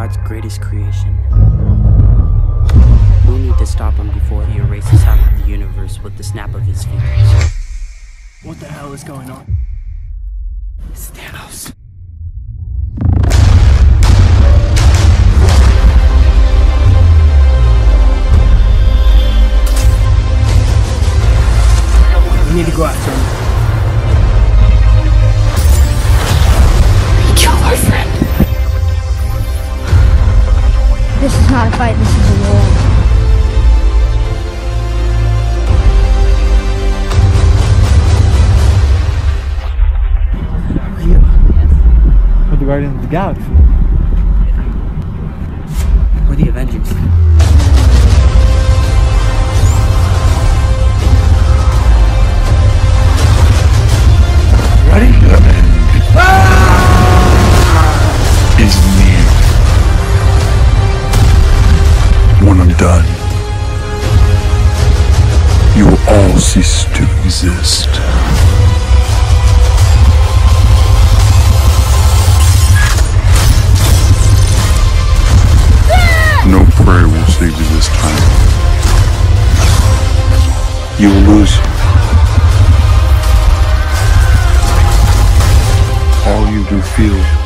God's greatest creation. We need to stop him before he erases half of the universe with the snap of his fingers. What the hell is going on? It's Thanos. We need to go after him. Kill our friend. This is not a fight, this is a war. We're the Guardians of the Galaxy. We're the Avengers. Ready? The end is near. When I'm done, you will all cease to exist. No prayer will save you this time. You will lose. All you do feel